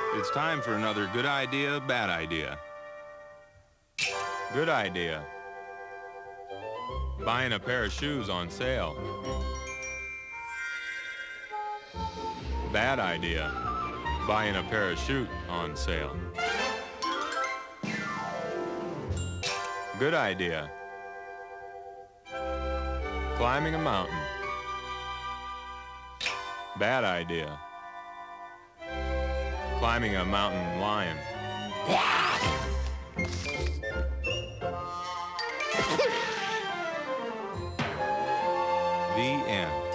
It's time for another good idea, bad idea. Good idea. Buying a pair of shoes on sale. Bad idea. Buying a parachute on sale. Good idea. Climbing a mountain. Bad idea. Climbing a mountain lion. The end.